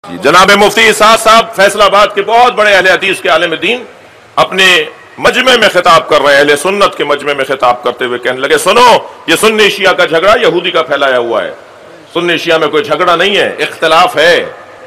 جناب مفتی اسحاق صاحب فیصل آباد کے بہت بڑے اہل حدیث کے عالم دین اپنے مجمع میں خطاب کر رہے ہیں، اہل سنت کے مجمع میں خطاب کرتے ہوئے کہنے لگے سنو، یہ سنی شیعہ کا جھگڑا یہودی کا پھیلایا ہوا ہے، سنی شیعہ میں کوئی جھگڑا نہیں ہے، اختلاف ہے،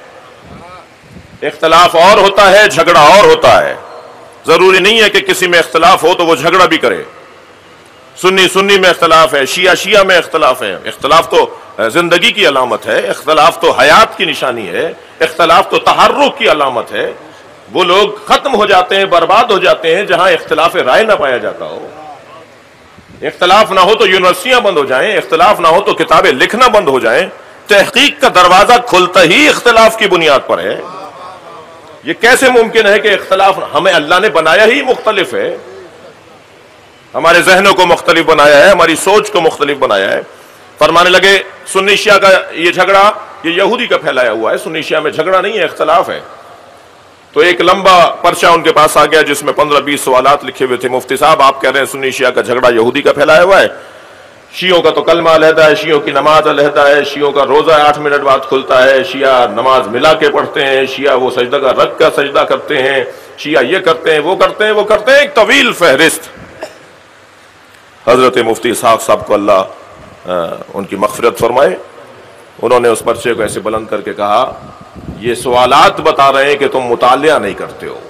اختلاف اور ہوتا ہے، جھگڑا اور ہوتا ہے، ضروری نہیں ہے کہ کسی میں اختلاف ہو تو وہ جھگڑا بھی کرے۔ سنی میں اختلاف ہے، شیعہ میں اختلاف ہے، اختلاف تو زندگی کی علامت ہے، اختلاف تو حیات کی نشانی ہے، اختلاف تو تحرک کی علامت ہے۔ وہ لوگ ختم ہو جاتے ہیں، برباد ہو جاتے ہیں جہاں اختلاف رائے نہ پایا جاتا ہو۔ اختلاف نہ ہو تو یونیورسٹیاں بند ہو جائیں، اختلاف نہ ہو تو کتابیں لکھنا بند ہو جائیں۔ تحقیق کا دروازہ کھلتا ہی اختلاف کی بنیاد پر ہے۔ یہ کیسے ممکن ہے کہ اختلاف، ہمیں اللہ نے بنایا ہی مختلف ہے، ہمارے ذہنوں کو مختلف بنایا ہے، ہماری سوچ کو مختلف بنایا ہے۔ فرمانے لگے سنی شیعہ کا یہ جھگڑا یہ یہودی کا پھیلایا ہوا ہے، سنی شیعہ میں جھگڑا نہیں ہے، اختلاف ہے۔ تو ایک لمبا پرچہ ان کے پاس آ گیا جس میں 15-20 سوالات لکھے ہوئے تھے۔ مفتی صاحب آپ کہہ رہے ہیں سنی شیعہ کا جھگڑا یہودی کا پھیلایا ہوا ہے، شیعوں کا تو کلمہ علیحدہ ہے، شیعوں کی نماز علیحدہ ہے، شیعوں کا روزہ 8 منٹ بعد کھلتا ہے، شیعہ نماز ملا کے پڑھتے ہیں، شیعہ وہ سجدہ کا رکھ کا سجدہ کرتے ہیں، شیعہ یہ کرتے ہیں وہ کرتے ہیں وہ کرتے ہیں، ایک طویل فہرست۔ حضرت مفتی اسحاق صاحب کو اللہ ان کی مغفرت فرمائے، انہوں نے اس پرچے کو ایسے بلند کر کے کہا یہ سوالات بتا رہے ہیں کہ تم مطالعہ نہیں کرتے ہو،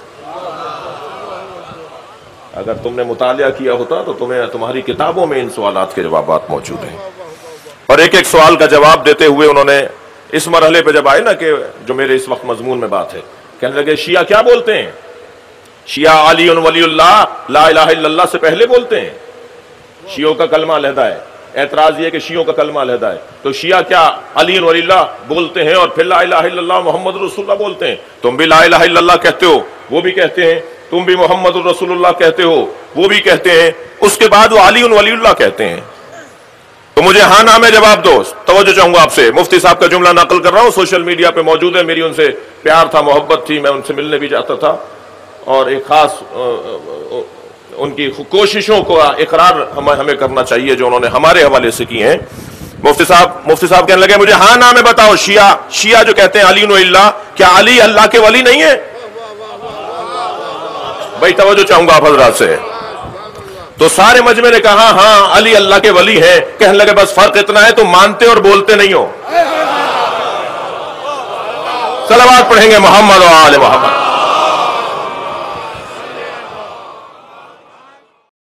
اگر تم نے مطالعہ کیا ہوتا تو تمہاری کتابوں میں ان سوالات کے جوابات موجود ہیں۔ اور ایک ایک سوال کا جواب دیتے ہوئے انہوں نے اس مرحلے پہ جب آئے نا کہ جو میرے اس وقت مضمون میں بات ہے، کہنے لگے شیعہ کیا بولتے ہیں؟ شیعہ علی ولی اللہ لا الہ الا اللہ سے پہلے بولتے ہیں، شیعوں کا کلمہ علیحدہ ہے۔ اعتراض یہ کہ شیعوں کا کلمہ علیحدہ ہے، تو شیعہ کیا علی ولی اللہ بولتے ہیں اور پھر لا الہ الا اللہ محمد رسول اللہ بولتے ہیں؟ تم بھی لا الہ الا اللہ کہتے ہو، وہ بھی کہتے ہیں، تم بھی محمد رسول اللہ کہتے ہو، وہ بھی کہتے ہیں، اس کے بعد وہ علی ولی اللہ کہتے ہیں۔ تو مجھے ہاں نہ میں جواب دو۔ توجہ چاہوں گا آپ سے، مفتی صاحب کا جملہ نقل کر رہا ہوں، سوشل میڈیا پہ موجود ہے، میری ان سے پیار تھا، محبت تھی، میں ان سے ملنے بھی جاتا تھا، اور ایک خاص ان کی کوششوں کو اقرار ہمیں کرنا چاہیے جو انہوں نے ہمارے حوالے سے کی ہیں۔ مفتی صاحب کہنے لگے مجھے ہاں نہ میں بتاؤ، شیعہ جو کہتے ہیں علی و اللہ، کیا علی اللہ کے ولی نہیں ہے؟ بھائی توجہ چاہوں گا آپ حضرات سے۔ تو سارے مجمع نے کہا ہاں علی اللہ کے ولی ہیں۔ کہنے لگے بس فرق اتنا ہے تم مانتے اور بولتے نہیں ہو۔ صلوات پڑھیں گے محمد و آل محمد۔